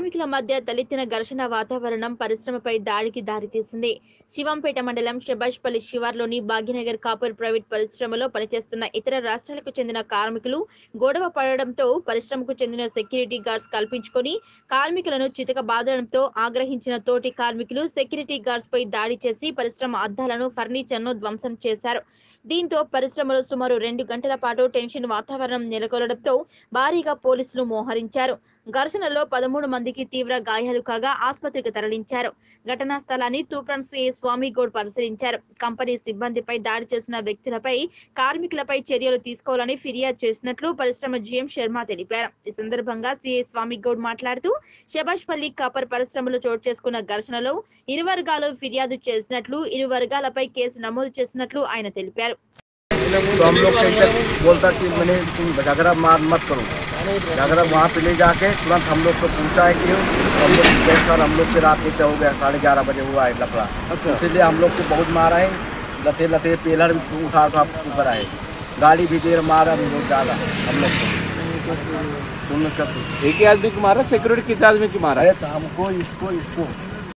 కార్మికుల మధ్య తలెత్తిన ఘర్షణ వాతావరణం పరిశ్రమపై దాడికి దారితీసింది. శివంపేట మండలం శభాష్పల్లి శివార్లోని భాగ్యనగర్ కాపర్ ప్రైవేట్ పరిశ్రమలో పనిచేస్తున్న ఇతర రాష్ట్రాలకు చెందిన కార్మికులు గొడవ పడడంతో పరిశ్రమకు చెందిన సెక్యూరిటీ గార్డ్స్ కల్పించుకొని కార్మికులను చితకబాదడంతో ఆగ్రహించిన తోటి కార్మికులు సెక్యూరిటీ గార్డ్స్ పై దాడి చేసి పరిశ్రమ అద్దాలను, ఫర్నిచర్ను ధ్వంసం చేశారు. దీంతో పరిశ్రమలో సుమారు 2 గంటల పాటు టెన్షన్ వాతావరణం నెలకొనడంతో భారీగా పోలీసులు మోహరించారు. ఘర్షణలో 13 మందికి తీవ్ర గాయాలు కాగా ఆసుపత్రికి తరలించారు. ఘటనా స్థలాన్ని తూప్రాన్ సీఐ స్వామిగౌడ్ పరిశీలించారు. కంపెనీ సిబ్బందిపై దాడి చేసిన వ్యక్తులపై, కార్మికులపై చర్యలు తీసుకోవాలని ఫిర్యాదు చేసినట్లు పరిశ్రమ జీఎం శర్మ తెలిపారు. ఈ సందర్భంగా సీఐ స్వామిగౌడ్ మాట్లాడుతూ శభాష్పల్లి కాపర్ పరిశ్రమలో చోటు చేసుకున్న ఘర్షణలో ఇరు వర్గాలు ఫిర్యాదు చేసినట్లు, ఇరు వర్గాలపై కేసు నమోదు చేసినట్లు ఆయన తెలిపారు. तो हम लोग बोलता कि मैंने तुम झगड़ा मार मत करो, झगड़ा वहाँ पे ले जाके तुरंत हम लोग को पूछा है कि हम लोग देखकर हम लोग के रात से हो गया 11:30 बजे हुआ है लफड़ा। अच्छा। इसीलिए हम लोग को बहुत मारा है, लते लते पेलर भी उठा ऊपर आए, गाड़ी भी देर मारा हम लोग ज़्यादा हम लोग को। एक ही आदमी को मारा, सिक्योरिटी कितने आदमी की मारा? हमको इसको